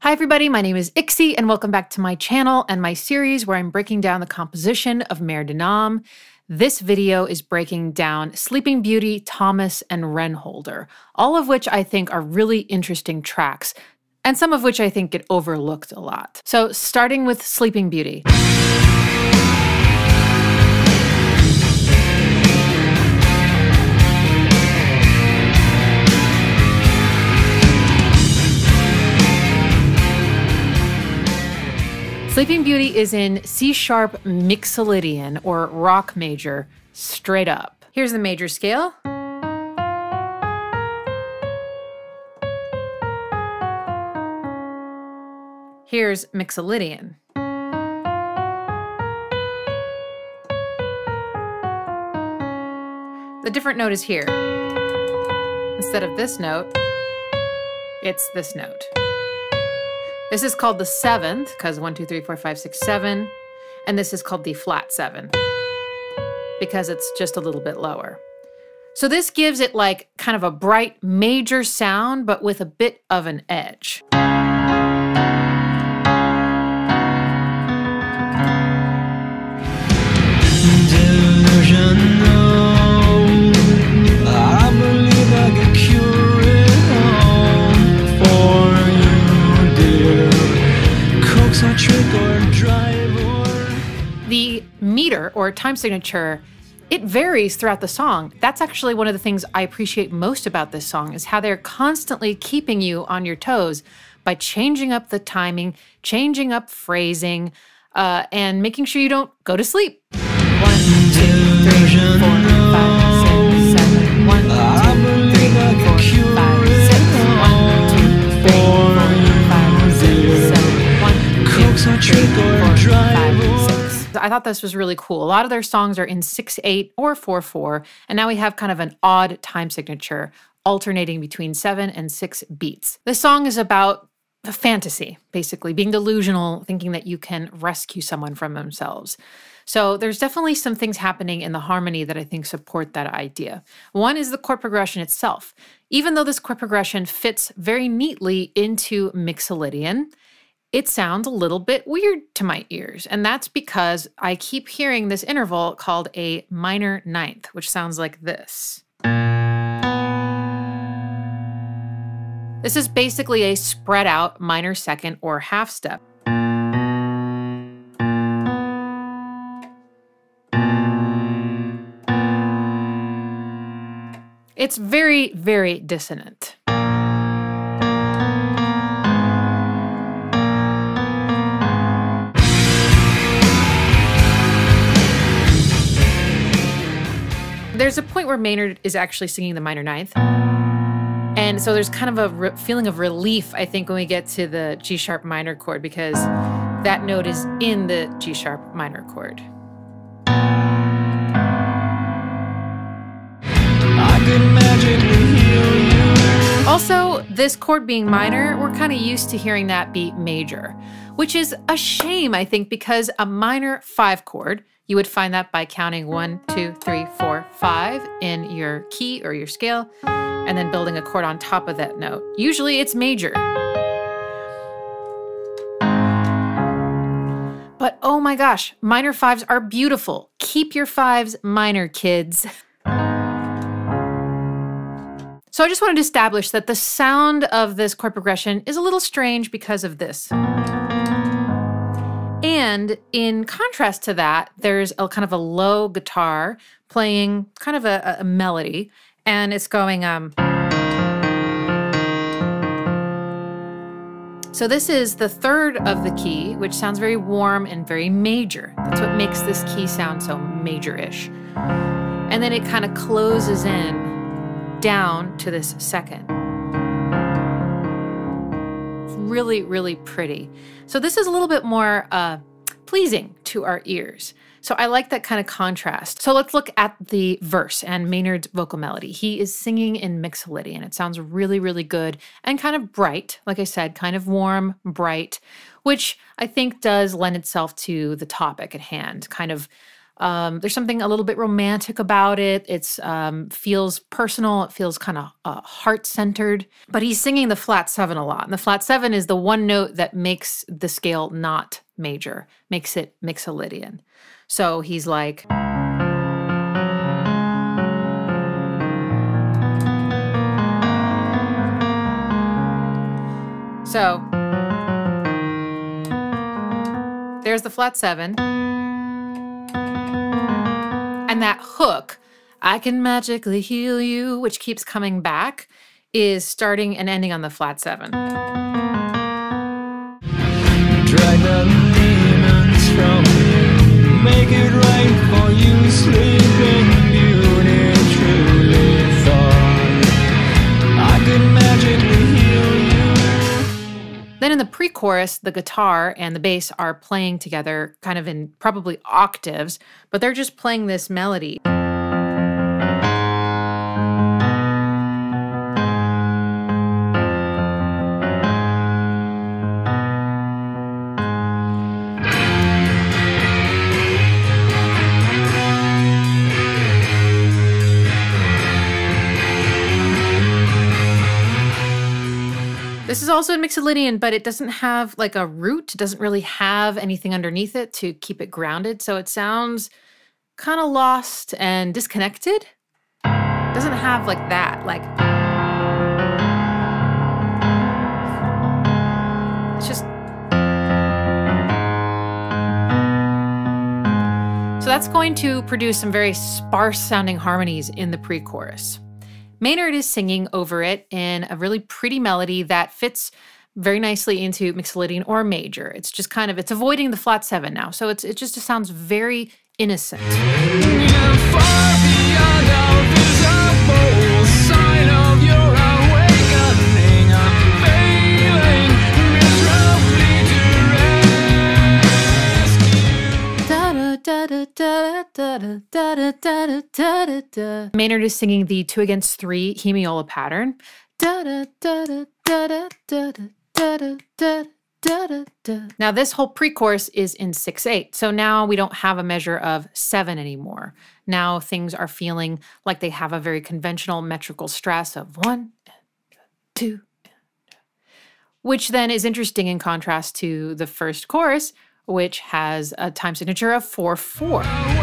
Hi everybody, my name is Ixie and welcome back to my channel and my series where I'm breaking down the composition of Mer De Noms. This video is breaking down Sleeping Beauty, Thomas, and Renholdër, all of which I think are really interesting tracks, and some of which I think get overlooked a lot. So starting with Sleeping Beauty. Sleeping Beauty is in C-sharp mixolydian, or rock major, straight up. Here's the major scale. Here's mixolydian. The different note is here. Instead of this note, it's this note. This is called the seventh, because 1, 2, 3, 4, 5, 6, 7. And this is called the flat 7, because it's just a little bit lower. So this gives it like kind of a bright major sound, but with a bit of an edge. The meter, or time signature, it varies throughout the song. That's actually one of the things I appreciate most about this song, is how they're constantly keeping you on your toes by changing up the timing, changing up phrasing, and making sure you don't go to sleep. 1, 2, 3, 4, 5, 6, 7. 1, 2, 3, 4, 5, 6. 1, 2, 3, 4, 5, 6, 7. 1, 2, 3, 4, 5, 6. I thought this was really cool. A lot of their songs are in 6/8 or 4/4, and now we have kind of an odd time signature alternating between 7 and 6 beats. This song is about a fantasy, basically, being delusional, thinking that you can rescue someone from themselves. So there's definitely some things happening in the harmony that I think support that idea. One is the chord progression itself. Even though this chord progression fits very neatly into mixolydian, it sounds a little bit weird to my ears, and that's because I keep hearing this interval called a minor ninth, which sounds like this. This is basically a spread out minor second or half step. It's very, very dissonant. There's a point where Maynard is actually singing the minor ninth. And so there's kind of a feeling of relief, I think, when we get to the G-sharp minor chord, because that note is in the G-sharp minor chord. I could magically heal you. Also, this chord being minor, we're kind of used to hearing that be major, which is a shame, I think, because a minor 5 chord, you would find that by counting 1, 2, 3, 4, 5 in your key or your scale, and then building a chord on top of that note. Usually it's major. But oh my gosh, minor 5s are beautiful. Keep your 5s minor, kids. So I just wanted to establish that the sound of this chord progression is a little strange because of this. And in contrast to that, there's a kind of a low guitar playing kind of a melody, and it's going, So this is the third of the key, which sounds very warm and very major. That's what makes this key sound so major-ish. And then it kind of closes in down to this second. Really, really pretty. So this is a little bit more pleasing to our ears. So I like that kind of contrast. So let's look at the verse and Maynard's vocal melody. He is singing in mixolydian. It sounds really, really good and kind of bright. Like I said, kind of warm, bright, which I think does lend itself to the topic at hand. Kind of There's something a little bit romantic about it. It's feels personal. It feels kind of heart-centered. But he's singing the flat 7 a lot. And the flat 7 is the one note that makes the scale not major, makes it Mixolydian. So he's like... So there's the flat 7. And that hook, I can magically heal you, which keeps coming back, is starting and ending on the flat 7. Drag the demons from you, make it right for you, sleeping beauty, truly thought I could magically heal you. Then in the pre-chorus, the guitar and the bass are playing together kind of in probably octaves, but they're just playing this melody. This is also in Mixolydian, but it doesn't have like a root. It doesn't really have anything underneath it to keep it grounded. So it sounds kind of lost and disconnected. It doesn't have like that. Like, it's just... So that's going to produce some very sparse sounding harmonies in the pre-chorus. Maynard is singing over it in a really pretty melody that fits very nicely into Mixolydian or major. It's just kind of, it's avoiding the flat 7 now. So it just sounds very innocent. Maynard is singing the 2 against 3 hemiola pattern. Now this whole pre-chorus is in 6/8, so now we don't have a measure of 7 anymore. Now things are feeling like they have a very conventional metrical stress of 1, 2, which then is interesting in contrast to the first chorus, which has a time signature of 4/4.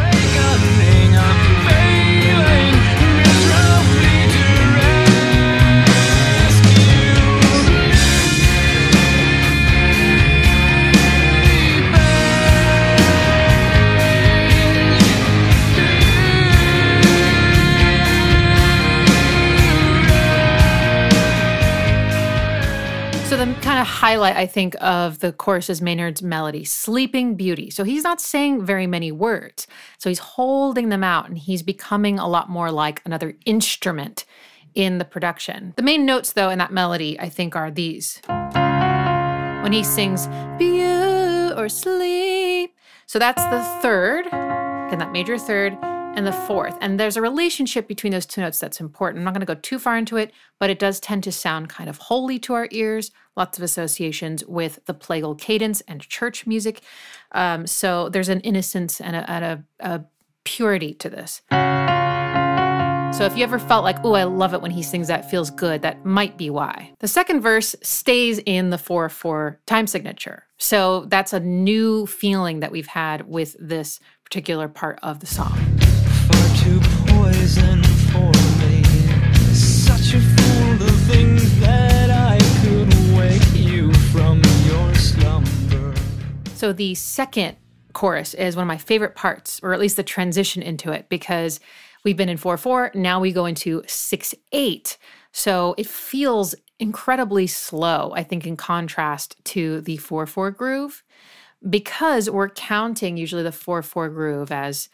So the kind of highlight, I think, of the chorus is Maynard's melody, Sleeping Beauty. So he's not saying very many words. So he's holding them out, and he's becoming a lot more like another instrument in the production. The main notes, though, in that melody, I think, are these. When he sings, be you or sleep. So that's the third, again, that major third, and the fourth. And there's a relationship between those 2 notes that's important. I'm not going to go too far into it, but it does tend to sound kind of holy to our ears. Lots of associations with the plagal cadence and church music. So there's an innocence and a purity to this. So if you ever felt like, oh, I love it when he sings that, feels good, that might be why. The second verse stays in the 4/4 time signature. So that's a new feeling that we've had with this particular part of the song. Far too poison for me, such a fool to think that I could wake you from your slumber. So the second chorus is one of my favorite parts, or at least the transition into it, because we've been in 4/4, now we go into 6/8. So it feels incredibly slow, I think, in contrast to the 4/4 groove, because we're counting usually the 4/4 groove as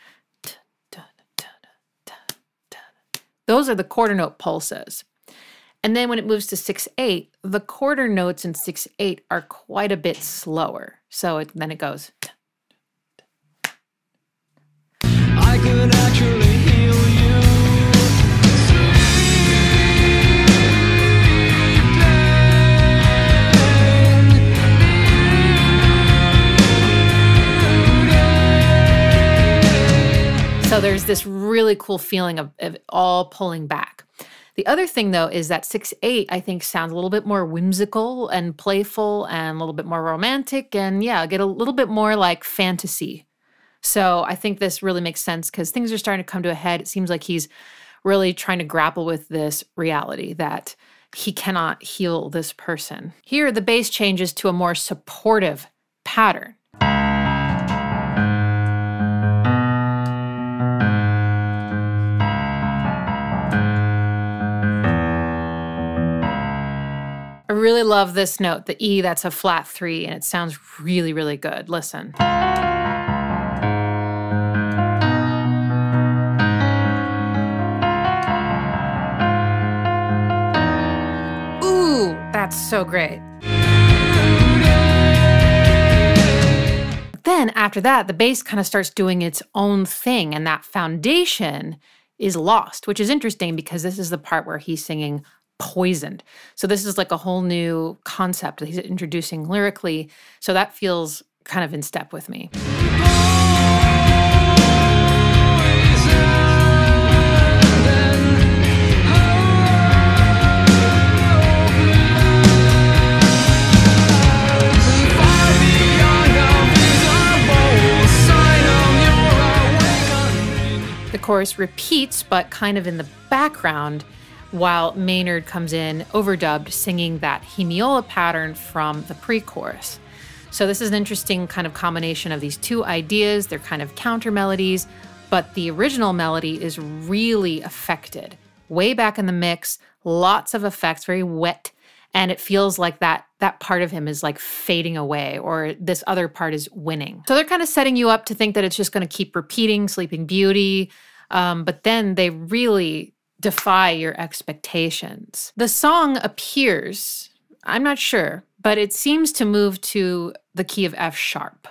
those are the quarter note pulses. And then when it moves to 6/8, the quarter notes in 6/8 are quite a bit slower. So then it goes. I could actually heal you. there's this really cool feeling of it all pulling back. The other thing, though, is that 6/8, I think, sounds a little bit more whimsical and playful and a little bit more romantic and, yeah, get a little bit more like fantasy. So I think this really makes sense because things are starting to come to a head. It seems like he's really trying to grapple with this reality that he cannot heal this person. Here, the bass changes to a more supportive pattern. I really love this note, the E, that's a flat 3, and it sounds really, really good. Listen. Ooh, that's so great. Then after that, the bass kind of starts doing its own thing, and that foundation is lost, which is interesting because this is the part where he's singing poisoned. So this is like a whole new concept that he's introducing lyrically. So that feels kind of in step with me. The chorus repeats, but kind of in the background, while Maynard comes in, overdubbed, singing that hemiola pattern from the pre-chorus. So this is an interesting kind of combination of these two ideas. They're kind of counter melodies, but the original melody is really affected. Way back in the mix, lots of effects, very wet, and it feels like that part of him is like fading away, or this other part is winning. So they're kind of setting you up to think that it's just going to keep repeating Sleeping Beauty, but then they really defy your expectations. The song appears, I'm not sure, but it seems to move to the key of F sharp.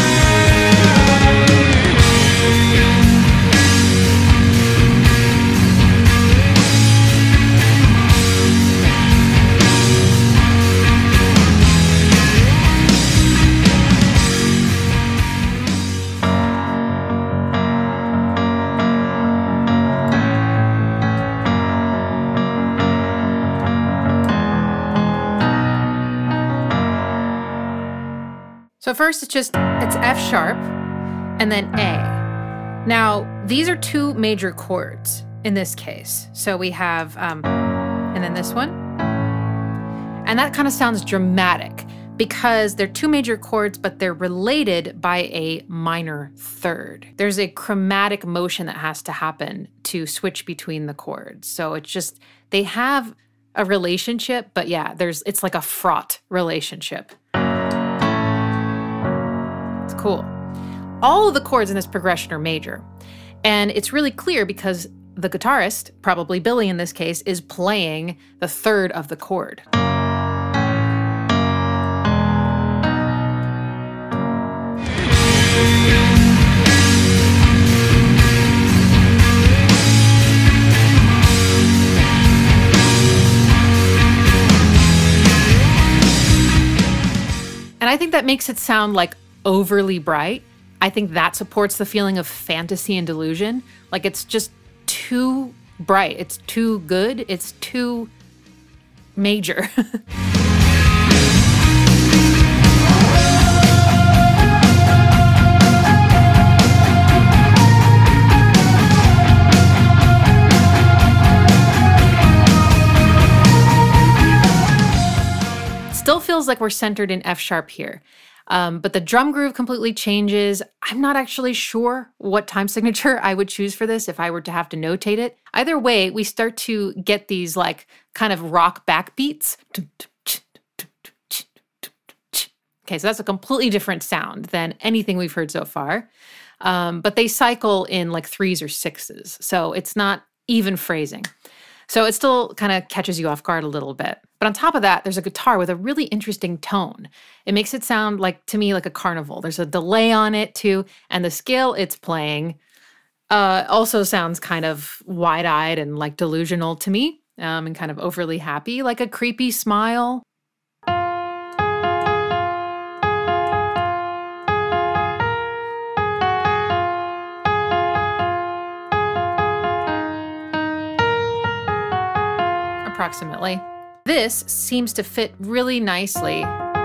So first it's F sharp and then A. Now, these are two major chords in this case. So we have, and then this one. And that kind of sounds dramatic because they're two major chords, but they're related by a minor third. There's a chromatic motion that has to happen to switch between the chords. So it's just, they have a relationship, but yeah, it's like a fraught relationship. Cool. All of the chords in this progression are major. And it's really clear because the guitarist, probably Billy in this case, is playing the third of the chord. And I think that makes it sound like overly bright. I think that supports the feeling of fantasy and delusion. Like it's just too bright. It's too good. It's too major. Still feels like we're centered in F sharp here. But the drum groove completely changes. I'm not actually sure what time signature I would choose for this if I were to have to notate it. Either way, we start to get these like kind of rock backbeats. Okay, so that's a completely different sound than anything we've heard so far. But they cycle in like 3s or 6s, so it's not even phrasing. So it still kind of catches you off guard a little bit. But on top of that, there's a guitar with a really interesting tone. It makes it sound like, to me, like a carnival. There's a delay on it too, and the scale it's playing also sounds kind of wide-eyed and like delusional to me, and kind of overly happy, like a creepy smile. approximately. This seems to fit really nicely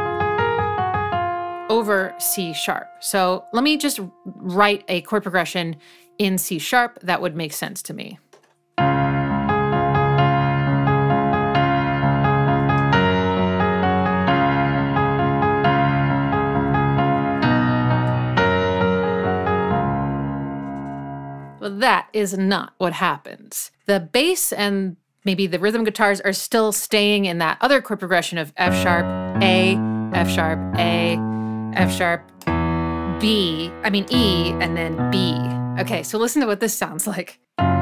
over C sharp. So let me just write a chord progression in C sharp that would make sense to me. Well, that is not what happens. The bass and maybe the rhythm guitars are still staying in that other chord progression of F sharp, A, F sharp, A, F sharp, B, E, and then B. Okay, so listen to what this sounds like.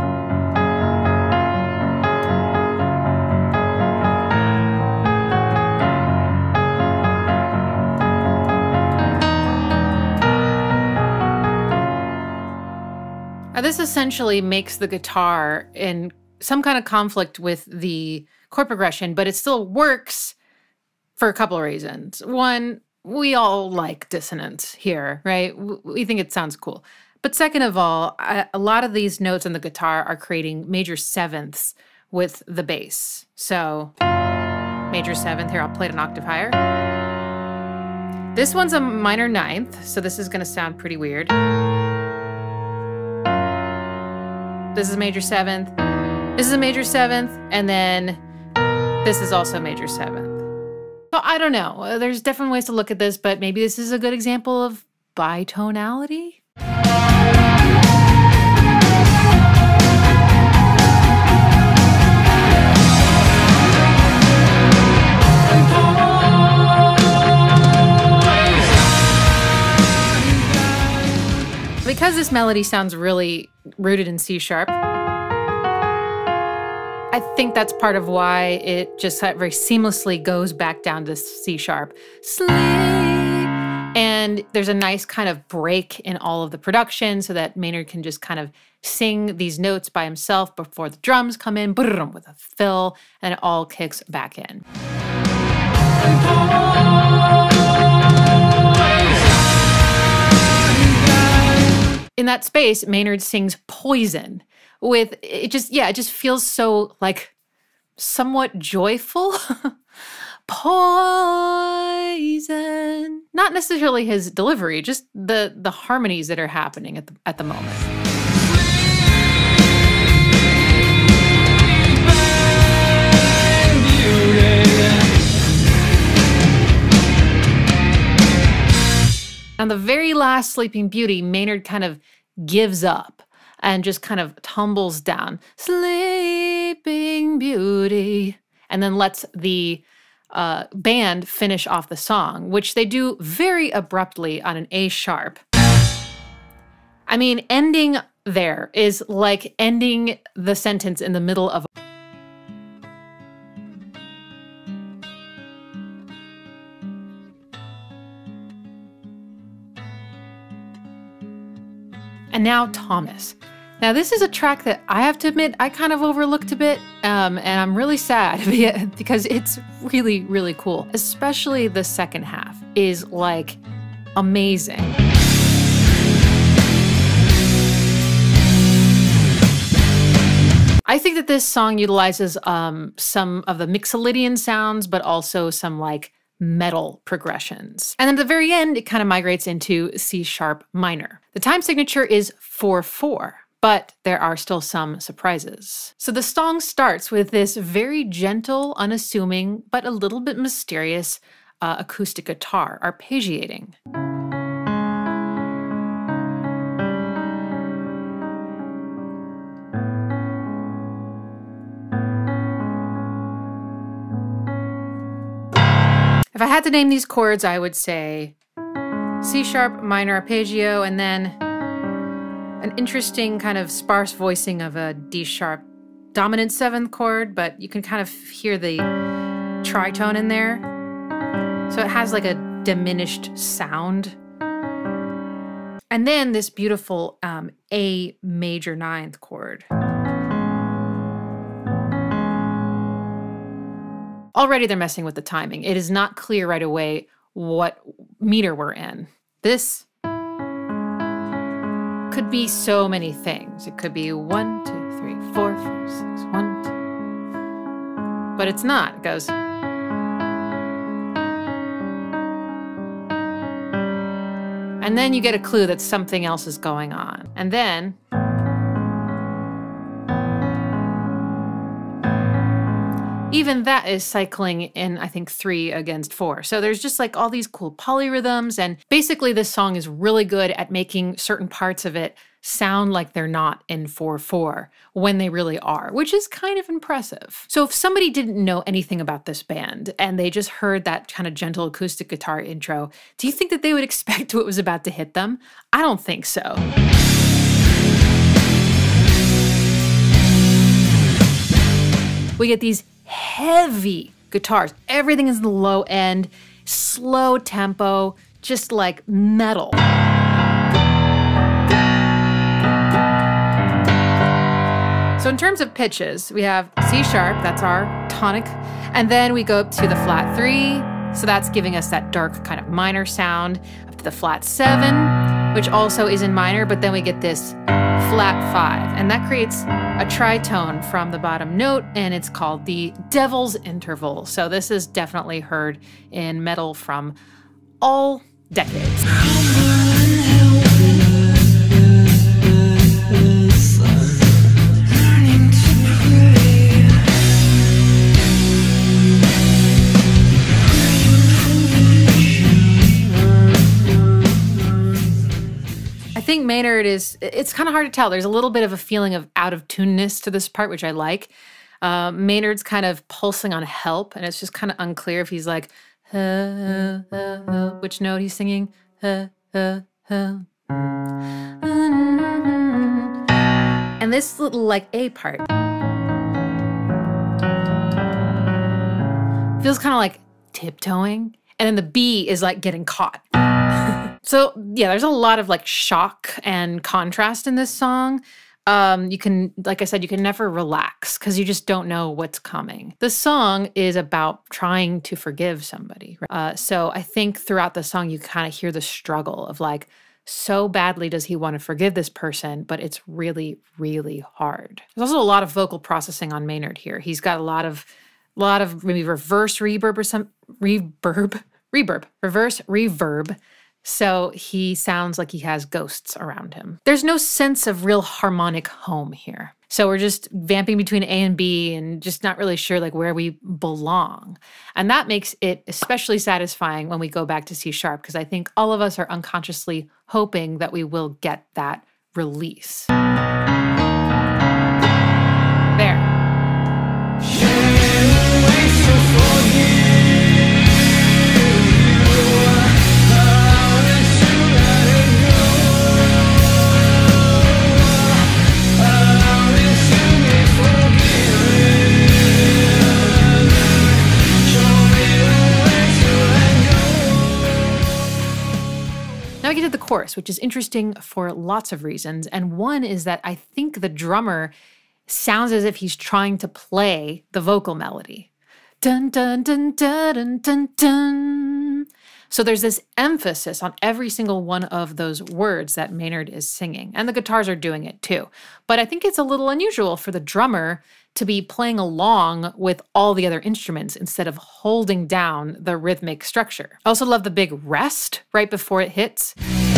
Now, this essentially makes the guitar in some kind of conflict with the chord progression, but it still works for a couple of reasons. One, we all like dissonance here, right? We think it sounds cool. But second of all, a lot of these notes on the guitar are creating major sevenths with the bass. So major seventh, here I'll play it an octave higher. This one's a minor ninth, so this is gonna sound pretty weird. This is major seventh, this is a major seventh, and then this is also major seventh. So I don't know, there's different ways to look at this, but maybe this is a good example of bitonality? Because this melody sounds really rooted in C sharp, I think that's part of why it just very seamlessly goes back down to C sharp. Sleep. And there's a nice kind of break in all of the production so that Maynard can just kind of sing these notes by himself before the drums come in with a fill, and it all kicks back in. In that space, Maynard sings Poison with, it just feels so like somewhat joyful. Poison. Not necessarily his delivery, just the harmonies that are happening at the moment. On the very last Sleeping Beauty, Maynard kind of gives up and just kind of tumbles down. Sleeping Beauty. And then lets the band finish off the song, which they do very abruptly on an A sharp. I mean, ending there is like ending the sentence in the middle of And now Thomas. Now this is a track that I have to admit I kind of overlooked a bit, and I'm really sad because it's really, really cool. Especially the second half is like amazing. I think that this song utilizes some of the Mixolydian sounds, but also some like metal progressions. And then at the very end, it kind of migrates into C sharp minor. The time signature is 4/4, but there are still some surprises. So the song starts with this very gentle, unassuming, but a little bit mysterious acoustic guitar arpeggiating. If I had to name these chords, I would say C sharp minor arpeggio, and then an interesting kind of sparse voicing of a D sharp dominant 7th chord, but you can kind of hear the tritone in there. So it has like a diminished sound. And then this beautiful A major 9th chord. Already they're messing with the timing. It is not clear right away what meter we're in. This could be so many things. It could be 1, 2, 3, 4, 5, 6, 1, 2. but it's not. It goes. And then you get a clue that something else is going on. And then even that is cycling in, I think, 3 against 4. So there's just like all these cool polyrhythms. And basically this song is really good at making certain parts of it sound like they're not in 4/4 when they really are, which is kind of impressive. So if somebody didn't know anything about this band and they just heard that kind of gentle acoustic guitar intro, do you think that they would expect what was about to hit them? I don't think so. We get these heavy guitars. Everything is in the low end, slow tempo, just like metal. So in terms of pitches, we have C sharp, that's our tonic, and then we go up to the flat 3, so that's giving us that dark kind of minor sound, up to the flat 7, which also is in minor, but then we get this flat 5, and that creates a tritone from the bottom note, and it's called the Devil's Interval. So this is definitely heard in metal from all decades. I think Maynard it's kind of hard to tell. There's a little bit of a feeling of out-of-tuneness to this part, which I like. Maynard's kind of pulsing on help, and it's just kind of unclear if he's like, which note he's singing. And this little like A part feels kind of like tiptoeing, and then the B is like getting caught. So yeah, there's a lot of like shock and contrast in this song. You can, like I said, you can never relax because you just don't know what's coming. The song is about trying to forgive somebody. So I think throughout the song, you kind of hear the struggle of like, so badly does he want to forgive this person, but it's really, really hard. There's also a lot of vocal processing on Maynard here. He's got a lot of maybe reverse reverb or some reverse reverb. So he sounds like he has ghosts around him. There's no sense of real harmonic home here. So we're just vamping between A and B and just not really sure like where we belong. And that makes it especially satisfying when we go back to C sharp, because I think all of us are unconsciously hoping that we will get that release. There. Now we get to the chorus, which is interesting for lots of reasons. And one is that I think the drummer sounds as if he's trying to play the vocal melody. Dun, dun, dun, dun, dun, dun, dun. So there's this emphasis on every single one of those words that Maynard is singing. And the guitars are doing it too. But I think it's a little unusual for the drummer to be playing along with all the other instruments instead of holding down the rhythmic structure. I also love the big rest right before it hits.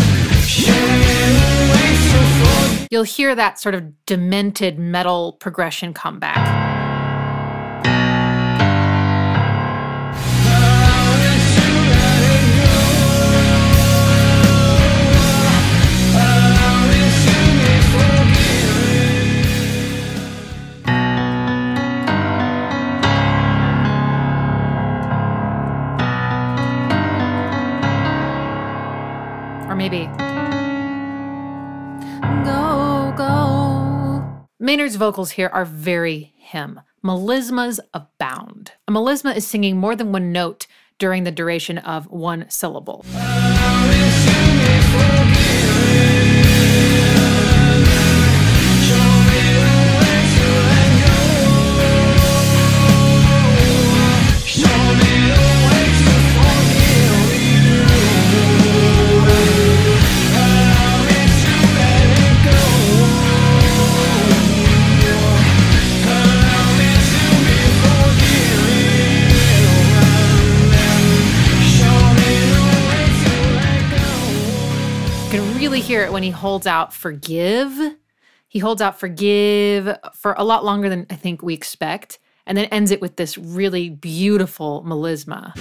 You'll hear that sort of demented metal progression come back. Or maybe, go, go. Maynard's vocals here are very hymn. Melismas abound. A melisma is singing more than one note during the duration of one syllable. really hear it when he holds out forgive. He holds out forgive for a lot longer than I think we expect, and then ends it with this really beautiful melisma.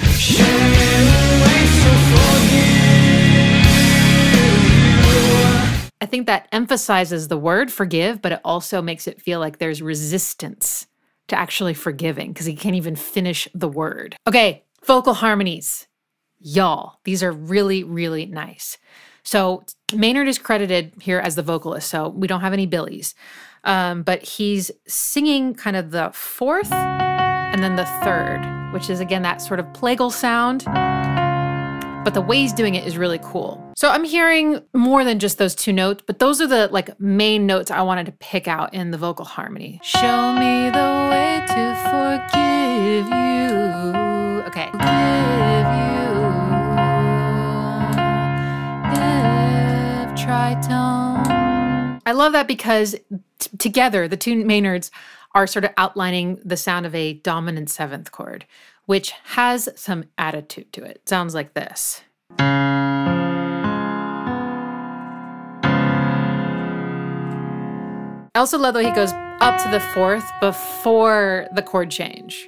I think that emphasizes the word forgive, but it also makes it feel like there's resistance to actually forgiving because he can't even finish the word. Okay, vocal harmonies. Y'all, these are really, really nice. So Maynard is credited here as the vocalist, so we don't have any billies. But he's singing kind of the fourth and then the third, which is, again, that sort of plagal sound. But the way he's doing it is really cool. So I'm hearing more than just those two notes, but those are the like main notes I wanted to pick out in the vocal harmony. Show me the way to forgive you. Okay. Forgive you. If tritone. I love that because together, the two Maynards are sort of outlining the sound of a dominant seventh chord, which has some attitude to it. It sounds like this. I also love that he goes up to the fourth before the chord change.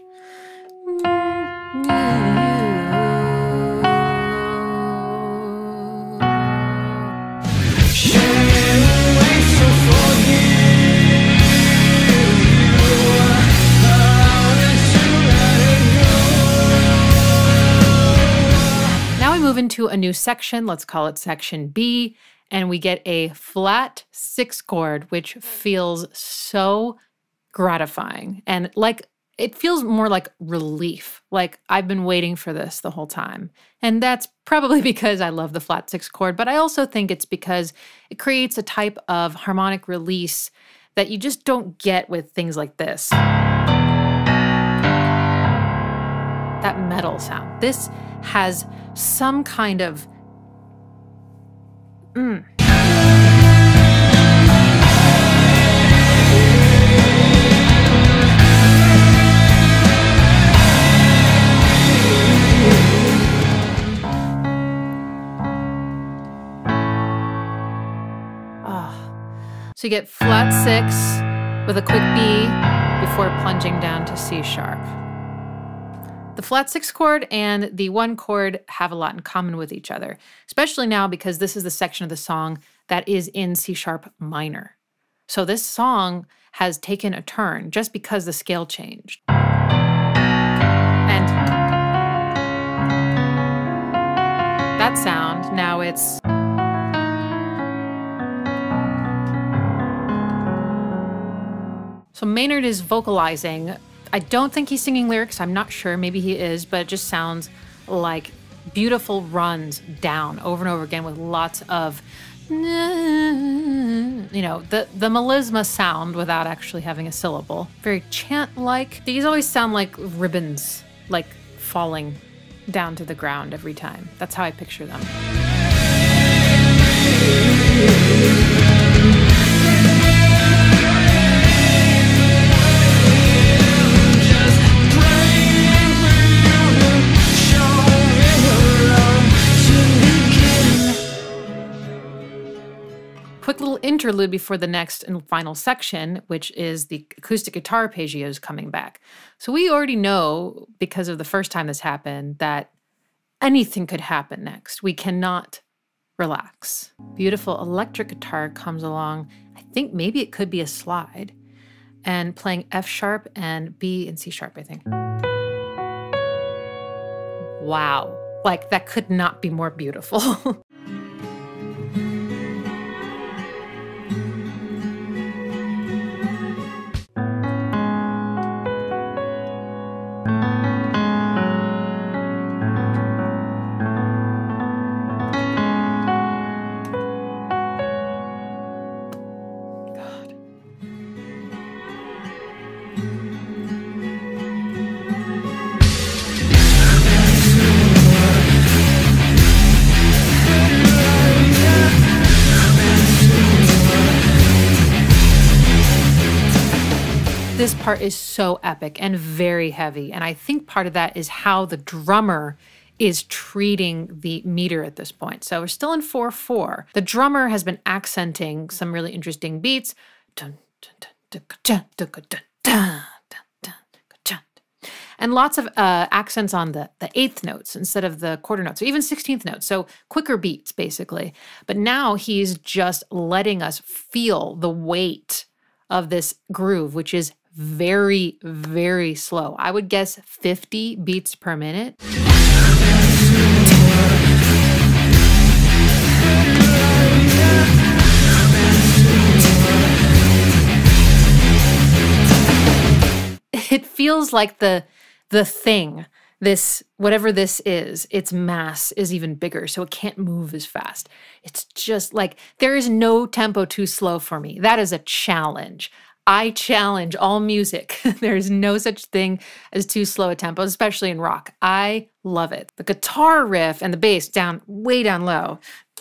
Move into a new section, let's call it section B, and we get a flat 6 chord, which feels so gratifying. And like, it feels more like relief, like I've been waiting for this the whole time. And that's probably because I love the flat 6 chord, but I also think it's because it creates a type of harmonic release that you just don't get with things like this. That metal sound. This has some kind of So you get flat 6 with a quick B before plunging down to C sharp. The flat 6 chord and the 1 chord have a lot in common with each other, especially now because this is the section of the song that is in C sharp minor. So this song has taken a turn just because the scale changed. And that sound, now it's... So Maynard is vocalizing. I don't think he's singing lyrics. I'm not sure. Maybe he is, but it just sounds like beautiful runs down over and over again with lots of, you know, the melisma sound without actually having a syllable. Very chant-like. These always sound like ribbons, like falling down to the ground every time. That's how I picture them. Quick little interlude before the next and final section, which is the acoustic guitar arpeggios coming back. So we already know, because of the first time this happened, that anything could happen next. We cannot relax. Beautiful electric guitar comes along. I think maybe it could be a slide. And playing F sharp and B and C sharp, I think. Wow. Like, that could not be more beautiful. This part is so epic and very heavy, and I think part of that is how the drummer is treating the meter at this point. So we're still in 4/4. The drummer has been accenting some really interesting beats. Dun, dun, dun, dun, dun, dun, dun, dun, dun, dun, dun. And lots of accents on the eighth notes instead of the quarter notes, or even 16th notes. So quicker beats, basically. But now he's just letting us feel the weight of this groove, which is very, very slow. I would guess 50 beats per minute. It feels like the thing, this, whatever this is, its mass is even bigger, so it can't move as fast. It's just like, there is no tempo too slow for me. That is a challenge. I challenge all music. There is no such thing as too slow a tempo, especially in rock. I love it. The guitar riff and the bass down, way down low.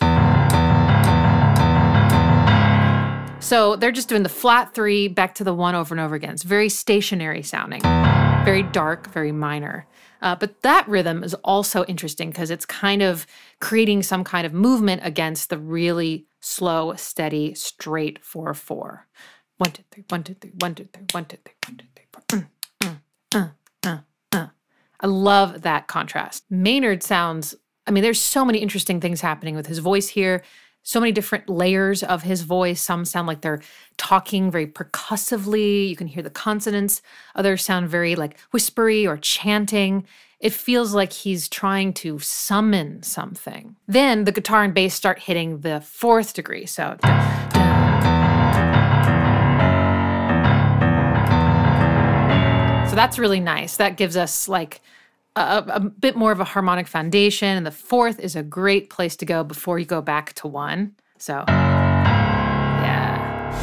So they're just doing the flat 3 back to the 1 over and over again. It's very stationary sounding, very dark, very minor. But that rhythm is also interesting because it's kind of creating some kind of movement against the really slow, steady, straight 4/4. 1, 2, 3, 1, 2, 3, 1, 2, 3, 1, 2, 3, 1, 2, 3, 4. I love that contrast. Maynard sounds, I mean, there's so many interesting things happening with his voice here. So many different layers of his voice. Some sound like they're talking very percussively. You can hear the consonants. Others sound very like whispery or chanting. It feels like he's trying to summon something. Then the guitar and bass start hitting the 4th degree. So that's really nice. That gives us like a bit more of a harmonic foundation, and the 4th is a great place to go before you go back to 1. So, yeah.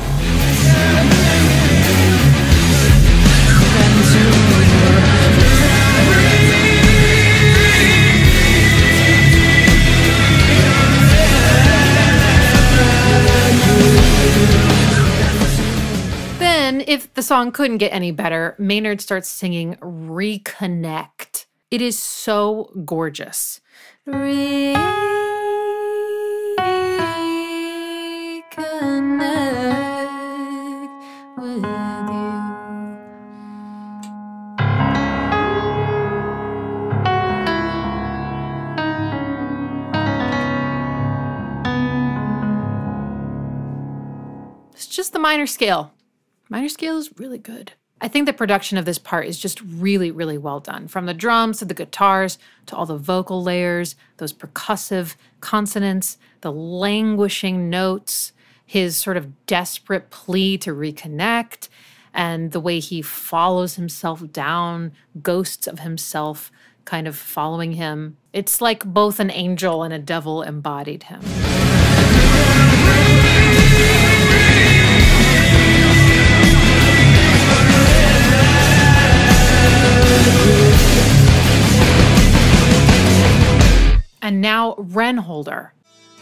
Then, if the song couldn't get any better, Maynard starts singing Reconnect. It is so gorgeous. Reconnect with you. It's just the minor scale. Minor scale is really good. I think the production of this part is just really, really well done. From the drums to the guitars to all the vocal layers, those percussive consonants, the languishing notes, his sort of desperate plea to reconnect, and the way he follows himself down, ghosts of himself kind of following him. It's like both an angel and a devil embodied him. And now Renholdër.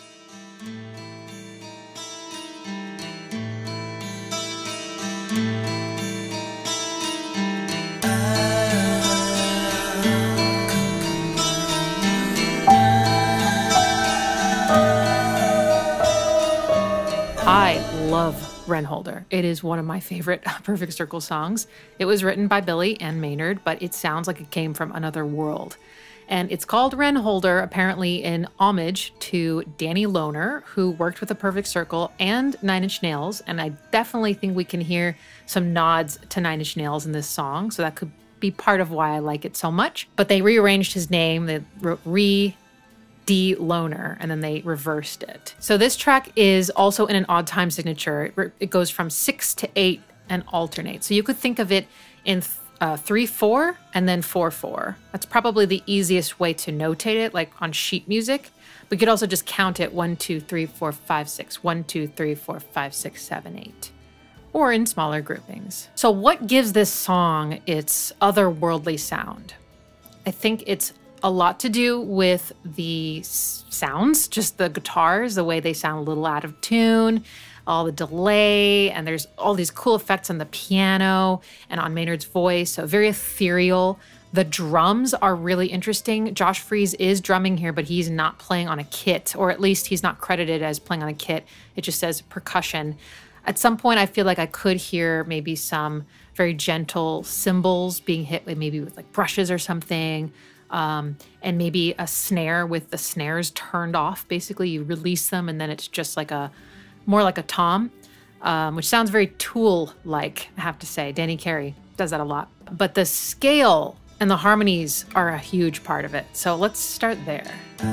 I love Renholdër. It is one of my favorite Perfect Circle songs. It was written by Billy and Maynard, but it sounds like it came from another world. And it's called Renholdër, apparently in homage to Danny Lohner, who worked with the Perfect Circle and Nine Inch Nails. And I definitely think we can hear some nods to Nine Inch Nails in this song. So that could be part of why I like it so much. But they rearranged his name. They wrote D. Lohner, and then they reversed it. So this track is also in an odd time signature. It goes from 6 to 8 and alternates. So you could think of it in 3/4 and then 4/4. That's probably the easiest way to notate it, like on sheet music. We could also just count it 1, 2, 3, 4, 5, 6, 1, 2, 3, 4, 5, 6, 7, 8, or in smaller groupings. So what gives this song its otherworldly sound? I think it's a lot to do with the sounds, just the guitars, the way they sound a little out of tune, all the delay, and there's all these cool effects on the piano and on Maynard's voice. So very ethereal, The drums are really interesting. Josh Freese is drumming here, but he's not playing on a kit, or at least he's not credited as playing on a kit. It just says percussion. At some point, I feel like I could hear maybe some very gentle cymbals being hit with maybe with like brushes or something, and maybe a snare with the snares turned off. Basically, you release them and then it's just like more like a tom, which sounds very Tool-like, I have to say. Danny Carey does that a lot. But the scale and the harmonies are a huge part of it. So let's start there.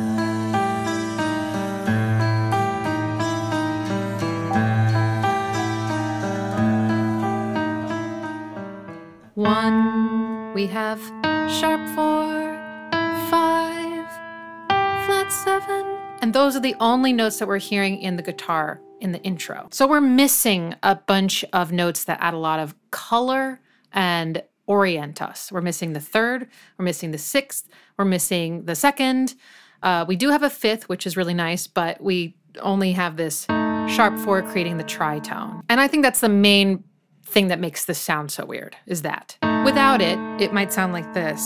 One, we have sharp 4, 5, flat 7. And those are the only notes that we're hearing in the guitar in the intro. So we're missing a bunch of notes that add a lot of color and orient us. We're missing the 3rd, we're missing the 6th, we're missing the 2nd. We do have a 5th, which is really nice, but we only have this sharp 4 creating the tritone. And I think that's the main thing that makes this sound so weird, is that. Without it, it might sound like this.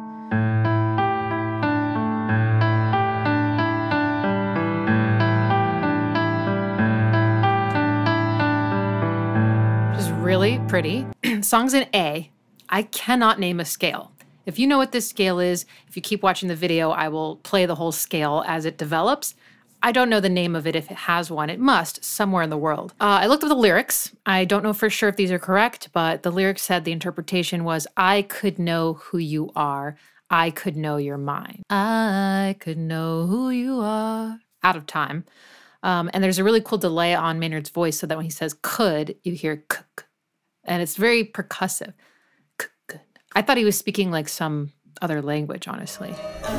Which is really pretty. Songs in A. I cannot name a scale. If you know what this scale is, if you keep watching the video, I will play the whole scale as it develops. I don't know the name of it if it has one. It must, somewhere in the world. I looked up the lyrics. I don't know for sure if these are correct, but the lyrics said the interpretation was, I could know who you are. I could know your mind. I could know who you are. Out of time. And there's a really cool delay on Maynard's voice so that when he says could, you hear k. And it's very percussive. I thought he was speaking like some other language, honestly.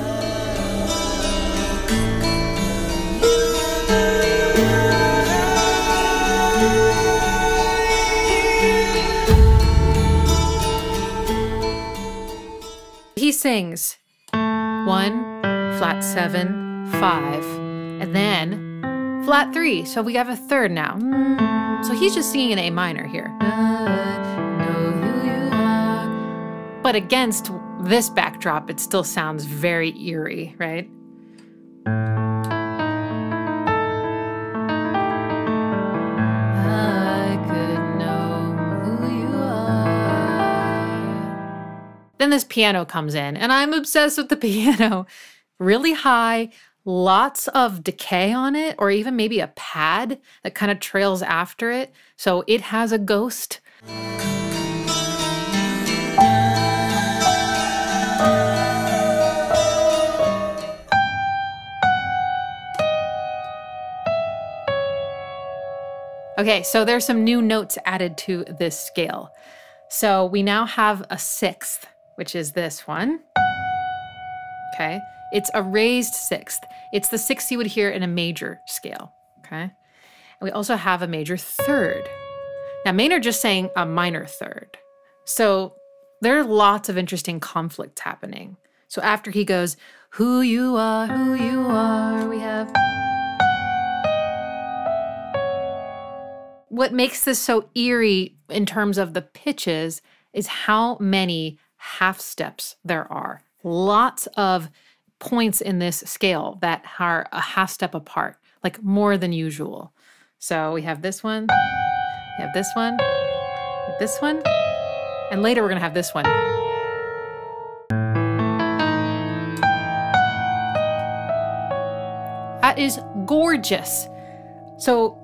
He sings 1, flat 7, 5, and then flat 3. So we have a 3rd now. So he's just singing in A minor here. But against this backdrop, it still sounds very eerie, right? I could know who you are. Then this piano comes in, and I'm obsessed with the piano. Really high, lots of decay on it, or even maybe a pad that kind of trails after it. So it has a ghost. Okay, so there's some new notes added to this scale. So we now have a 6th, which is this one. Okay, it's a raised 6th. It's the 6th you would hear in a major scale, okay? And we also have a major 3rd. Now Maynard just sang a minor 3rd. So there are lots of interesting conflicts happening. So after he goes, who you are, we have... What makes this so eerie in terms of the pitches is how many half steps there are. Lots of points in this scale that are a half step apart, like more than usual. So we have this one, we have this one, we have this one, and later we're gonna have this one. That is gorgeous. So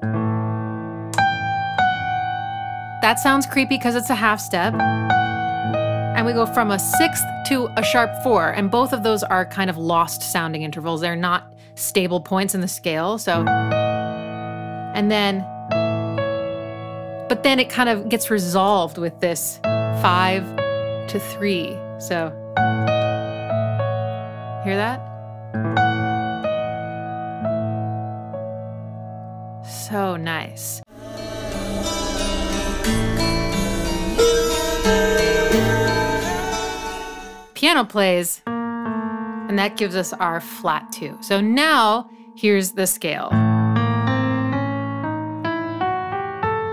that sounds creepy because it's a half step. And we go from a 6th to a sharp 4. And both of those are kind of lost sounding intervals. They're not stable points in the scale. So, and then, but then it kind of gets resolved with this 5 to 3. So, hear that? So nice. Piano plays, and that gives us our flat 2. So now, here's the scale.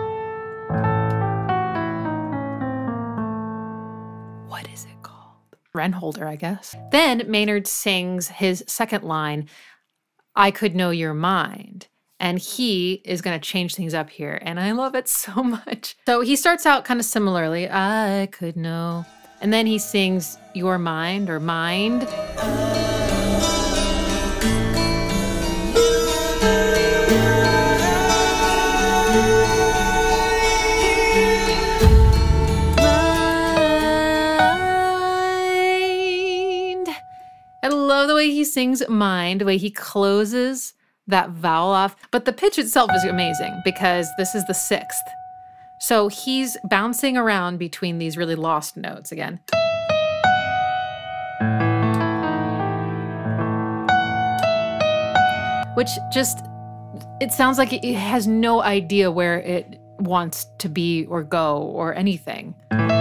What is it called? Renholdër, I guess. Then Maynard sings his second line, I could know your mind. And he is going to change things up here. And I love it so much. So he starts out kind of similarly, I could know. And then he sings your mind or mind. I love the way he sings mind, the way he closes that vowel off. But the pitch itself is amazing because this is the sixth. So he's bouncing around between these really lost notes again. Which just, it sounds like it has no idea where it wants to be or go or anything.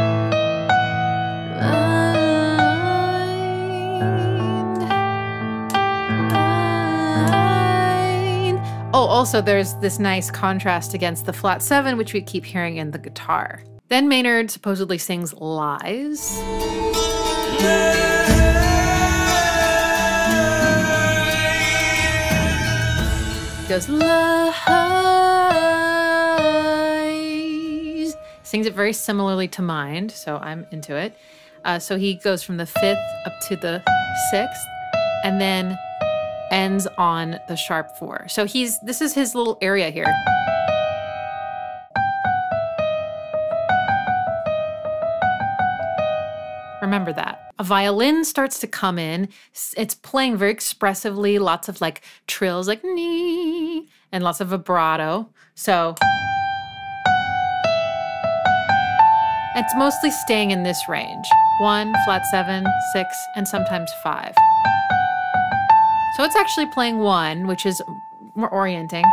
Oh, also there's this nice contrast against the flat 7, which we keep hearing in the guitar. Then Maynard supposedly sings lies. He goes lies. Sings it very similarly to mind, so I'm into it. So he goes from the 5th up to the 6th, and then ends on the sharp 4. So this is his little area here. Remember that. A violin starts to come in. It's playing very expressively, lots of like trills like nee, and lots of vibrato. So it's mostly staying in this range. 1, flat 7, 6, and sometimes 5. So it's actually playing 1, which is more orienting.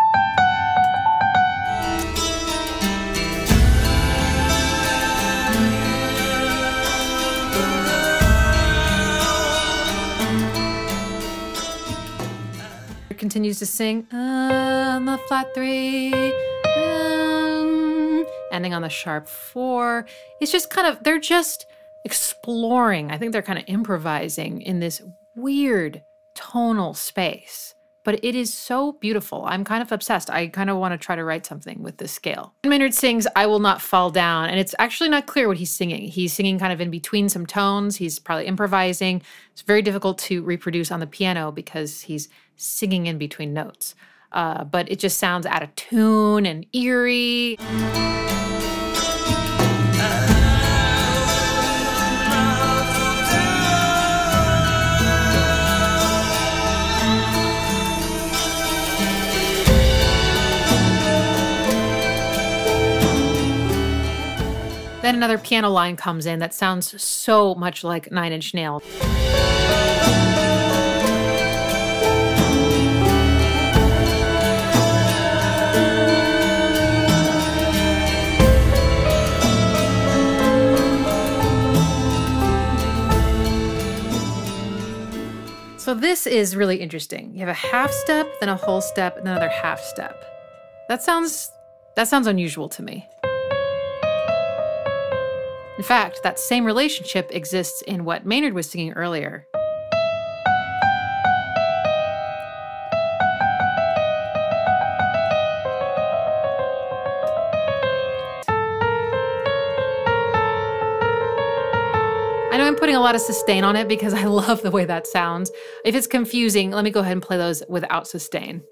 It continues to sing on the flat 3, ending on the sharp 4. It's just kind of, they're just exploring. I think they're kind of improvising in this weird tonal space, but it is so beautiful. I'm kind of obsessed. I kind of want to try to write something with this scale. Maynard sings I Will Not Fall Down, and it's actually not clear what he's singing. He's singing kind of in between some tones. He's probably improvising. It's very difficult to reproduce on the piano because he's singing in between notes. But it just sounds out of tune and eerie. Then another piano line comes in that sounds so much like 9 Inch Nails. So this is really interesting. You have a half step, then a whole step, and another half step. That sounds unusual to me. In fact, that same relationship exists in what Maynard was singing earlier. I know I'm putting a lot of sustain on it because I love the way that sounds. If it's confusing, let me go ahead and play those without sustain.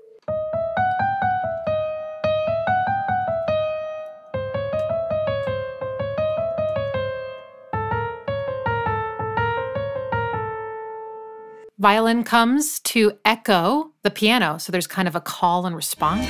Violin comes to echo the piano, so there's kind of a call and response.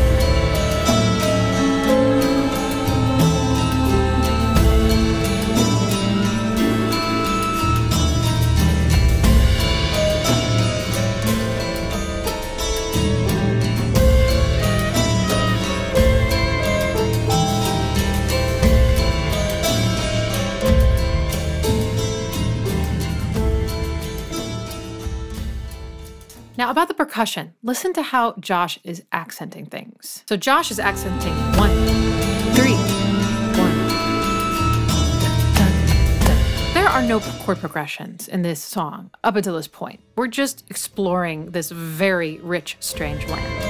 Now about the percussion, listen to how Josh is accenting things. So Josh is accenting 1, 3, 1. There There are no chord progressions in this song up until this point. We're just exploring this very rich, strange land.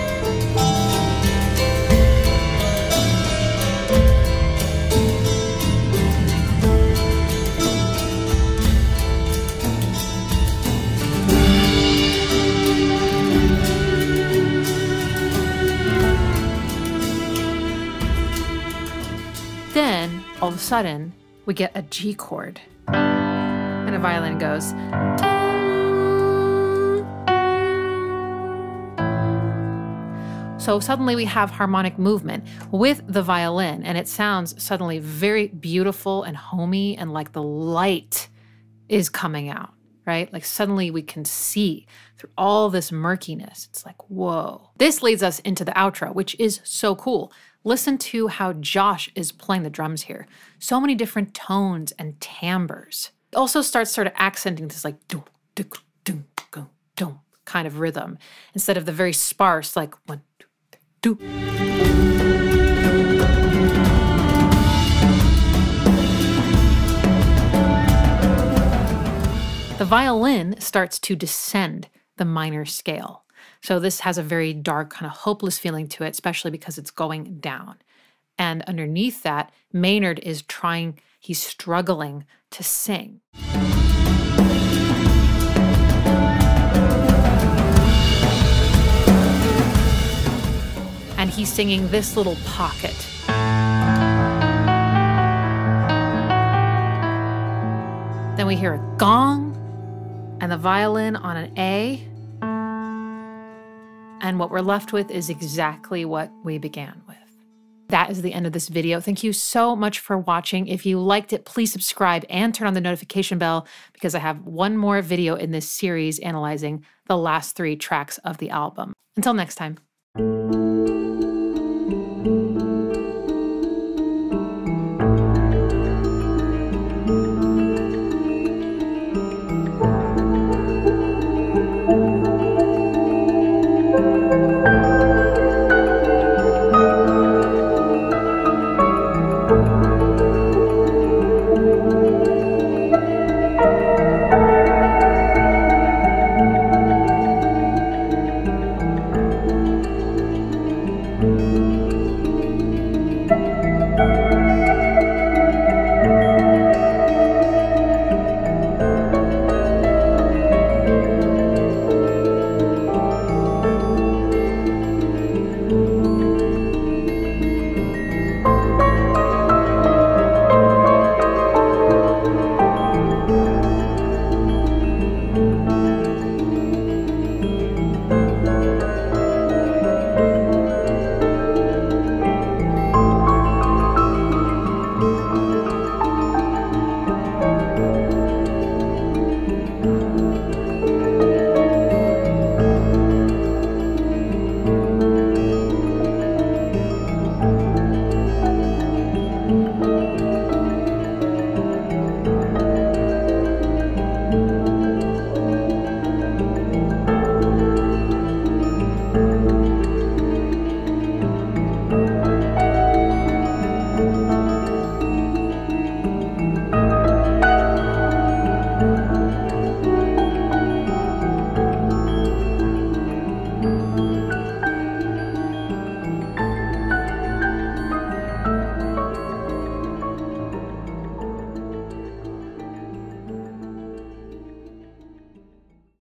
Then, all of a sudden, we get a G chord. And a violin goes. So suddenly we have harmonic movement with the violin, and it sounds suddenly very beautiful and homey, and like the light is coming out, right? Like suddenly we can see through all this murkiness. It's like, whoa. This leads us into the outro, which is so cool. Listen to how Josh is playing the drums here. So many different tones and timbres. It also starts sort of accenting this like dum, dum, dum, dum, dum kind of rhythm instead of the very sparse like 1, 2, 3, 2. The violin starts to descend the minor scale. So this has a very dark, kind of hopeless feeling to it, especially because it's going down. And underneath that, Maynard is he's struggling to sing. And he's singing this little pocket. Then we hear a gong and the violin on an A. And what we're left with is exactly what we began with. That is the end of this video. Thank you so much for watching. If you liked it, please subscribe and turn on the notification bell because I have one more video in this series analyzing the last 3 tracks of the album. Until next time.